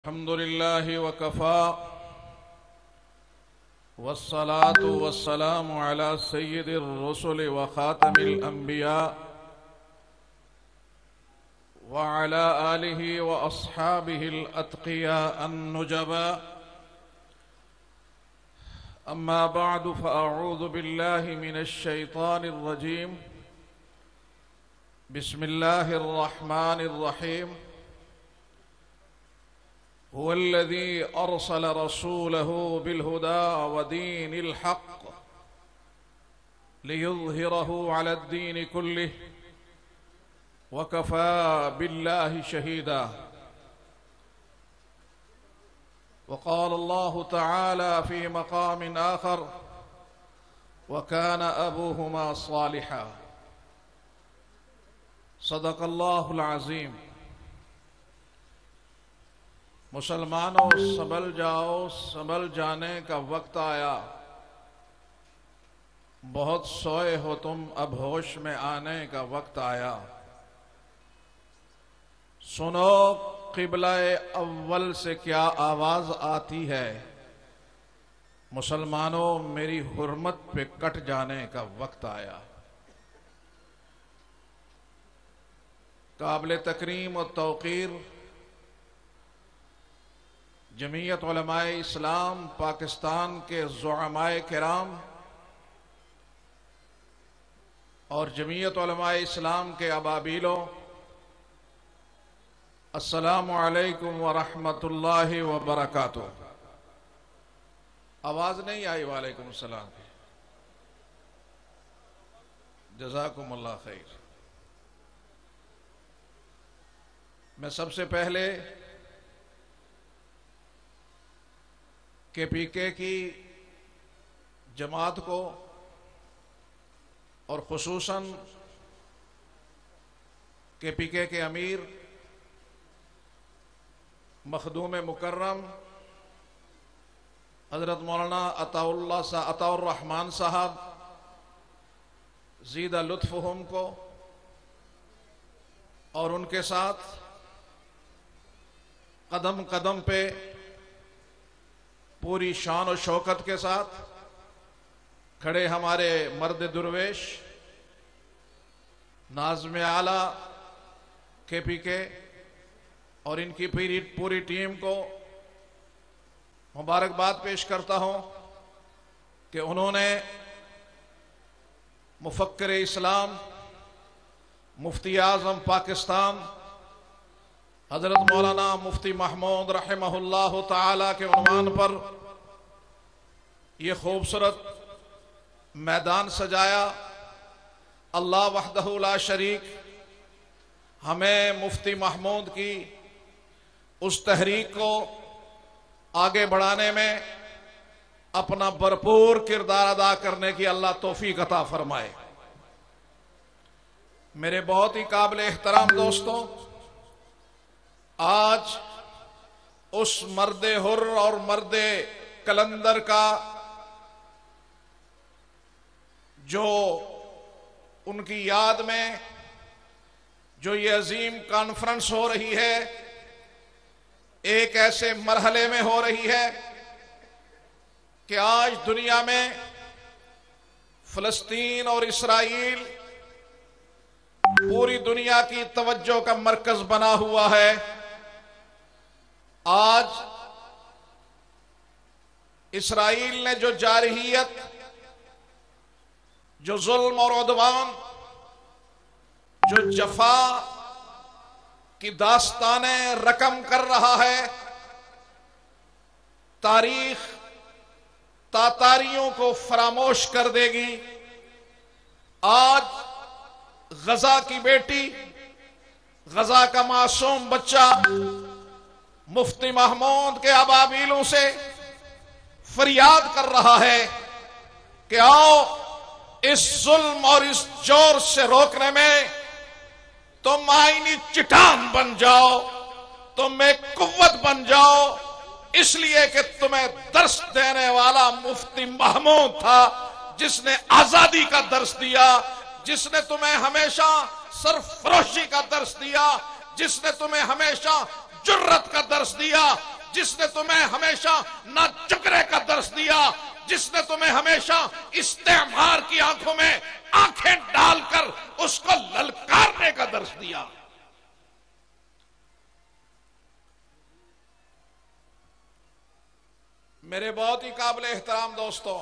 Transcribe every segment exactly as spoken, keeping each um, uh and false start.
अल्हम्दुलिल्लाहि वकफ़ा वस्सलातु वस्सलामु अला सय्यिदिर रुसुलि व खातमिल अंबिया व अला आलिहि व अस्हाबिहिल अत्क़िया अन्नुजबा। अम्मा बअदु फ़अऊज़ु बिल्लाहि मिनश शैतानिर रजीम। बिस्मिल्लाहिर रहमानिर रहीम। हुवल्लज़ी अर्सल रसूलहु बिलहुदा व दीनिल हक़्क़ लियुज़हिरहु अलद्दीनि कुल्लिहि व कफ़ा बिल्लाहि शहीदा। व क़ाल अल्लाहु तआला फ़ी मक़ामिन आख़र व कान अबूहुमा सालिहा। सदक़ल्लाहुल अज़ीम। मुसलमानों, संभल जाओ, संभल जाने का वक्त आया। बहुत सोए हो तुम, अब होश में आने का वक्त आया। सुनो क़िबला-ए अव्वल से क्या आवाज आती है। मुसलमानों, मेरी हुर्मत पे कट जाने का वक्त आया। काबिल तकरीम और तौक़ीर जमीयत उलमाए इस्लाम पाकिस्तान के ज़ुअमाए किराम और जमीयत उलमाए इस्लाम के अबाबीलों, अस्सलामु अलैकुम व रहमतुल्लाहि व बरकातुहू। आवाज़ नहीं आई? वालेकुम सलाम। जज़ाकुमुल्लाह खैर। मैं सबसे पहले के पी के की जमात को और खुसूसन के पी के के अमीर मखदूम मुकर्रम हजरत मौलाना अताउल्लाह सा अताउर रहमान साहब ज़ीदा लुत्फ़हुम को और उनके साथ कदम कदम पे पूरी शान और शौकत के साथ खड़े हमारे मर्द दुर्वेश नाज़िम आला के पी के और इनकी पूरी पूरी टीम को मुबारकबाद पेश करता हूं कि उन्होंने मुफक्किर इस्लाम मुफ्ती आज़म पाकिस्तान हजरत मौलाना मुफ्ती महमूद रहमहुल्लाह ताला के उन्वान पर यह खूबसूरत मैदान सजाया। अल्लाह वहदहु ला शरीक हमें मुफ्ती महमूद की उस तहरीक को आगे बढ़ाने में अपना भरपूर किरदार अदा करने की अल्लाह तौफीक अता फरमाए। मेरे बहुत ही काबिल एहतराम दोस्तों, आज उस मर्दे हुर और मर्दे कलंदर का जो उनकी याद में जो ये अजीम कॉन्फ्रेंस हो रही है, एक ऐसे मरहले में हो रही है कि आज दुनिया में फलस्तीन और इसराइल पूरी दुनिया की तवज्जो का मरकज बना हुआ है। आज इसराइल ने जो जारहियत, जो जुल्म और उद्वान, जो जफा की दास्तानें रकम कर रहा है, तारीख तातारियों को फरामोश कर देगी। आज गजा की बेटी, गजा का मासूम बच्चा मुफ्ती महमूद के अबाबीलों से फरियाद कर रहा है कि आओ इस जुल्म और इस जोर से रोकने में तुम आईनी चिटान बन जाओ, तुम एक कुव्वत बन जाओ, इसलिए कि तुम्हें दर्स देने वाला मुफ्ती महमूद था, जिसने आजादी का दर्स दिया, जिसने तुम्हें हमेशा सरफरोशी का दर्स दिया, जिसने तुम्हें हमेशा जुर्रत का दर्स दिया, जिसने तुम्हें हमेशा ना झुकने का दर्स दिया, जिसने तुम्हें हमेशा इस्तेमार की आंखों में आंखें डालकर उसको ललकारने का दर्स दिया। मेरे बहुत ही काबिल एहतराम दोस्तों,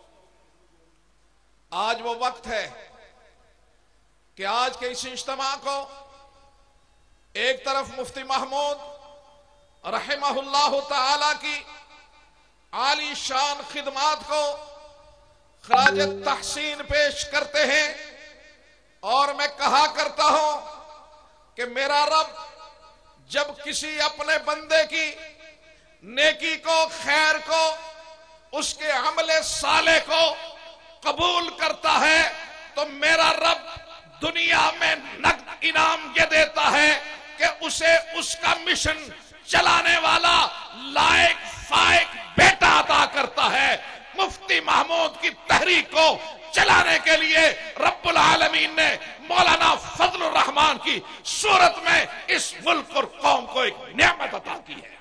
आज वो वक्त है कि आज के इस इज्तिमा को एक तरफ मुफ्ती महमूद रहमहुल्लाह ताला की आली शान खिदमात को खराज तहसीन पेश करते हैं, और मैं कहा करता हूं कि मेरा रब जब किसी अपने बंदे की नेकी को, खैर को, उसके अमले साले को कबूल करता है तो मेरा रब दुनिया में नकद इनाम ये देता है कि उसे उसका मिशन चलाने वाला लायक फायक बेटा अता करता है। मुफ्ती महमूद की तहरीक को चलाने के लिए रब्बुल आलमीन ने मौलाना फजलुर रहमान की सूरत में इस मुल्क और कौम को एक नेमत अता की है।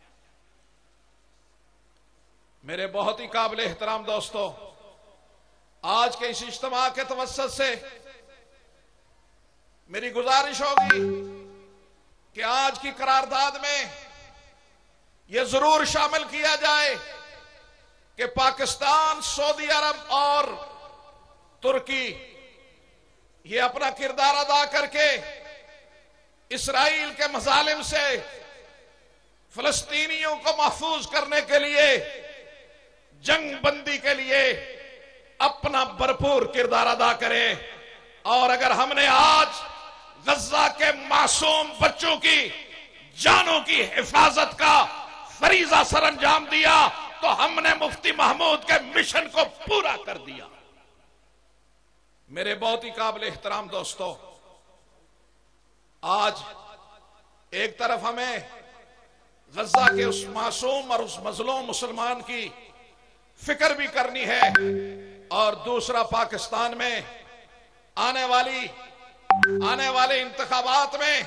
मेरे बहुत ही काबिल एहतराम दोस्तों, आज के इस इज्तिमा के तवस्सुत से मेरी गुजारिश होगी कि आज की करारदाद में यह जरूर शामिल किया जाए कि पाकिस्तान, सऊदी अरब और तुर्की ये अपना किरदार अदा करके इसराइल के मजालिम से फलस्तीनियों को महफूज करने के लिए, जंग बंदी के लिए अपना भरपूर किरदार अदा करें। और अगर हमने आज गज्जा के मासूम बच्चों की जानों की हिफाजत का फरीजा सरअंजाम दिया तो हमने मुफ्ती महमूद के मिशन को पूरा कर दिया। मेरे बहुत ही काबिल एहतराम दोस्तों, आज एक तरफ हमें गज्जा के उस मासूम और उस मजलूम मुसलमान की फिक्र भी करनी है, और दूसरा पाकिस्तान में आने वाली आने वाले इंतखाबात में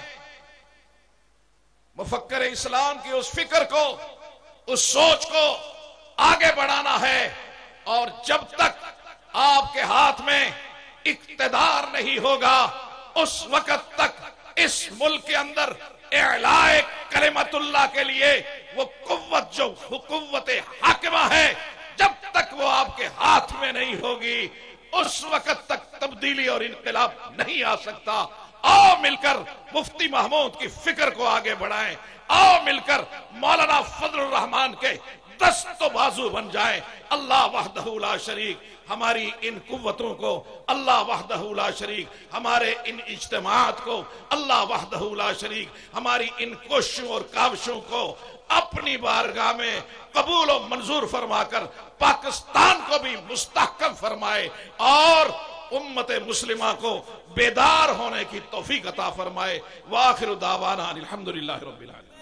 मुफक्कर इस्लाम की उस फिक्र को, उस सोच को आगे बढ़ाना है। और जब तक आपके हाथ में इक्तदार नहीं होगा उस वक्त तक इस मुल्क के अंदर एलाए कलिमतुल्लाह के लिए वो कुव्वत जो कुव्वत हाकिमा है, जब तक वो आपके हाथ में नहीं होगी उस वक्त तक तब्दीली और इनकलाब नहीं आ सकता। आओ मिलकर मुफ्ती महमूद की फिक्र को आगे बढ़ाएं, आओ मिलकर मौलाना फजलुर रहमान के दस्तो बाजू बन जाएं। अल्लाह वहदहू ला शरीक हमारी इन कुव्वतों को, अल्लाह वहदहू ला शरीक हमारे इन इज्तिमात को, अल्लाह वहदहू ला शरीक हमारी इन कोशिशों और काविशों को अपनी बारगाह में कबूल और मंजूर फरमाकर पाकिस्तान को भी मुस्तहकम फरमाए और उम्मत मुस्लिमा को बेदार होने की तौफीक अता फरमाए। वाखिर दावाना अल्हम्दुलिल्लाहि रब्बिल आलमीन।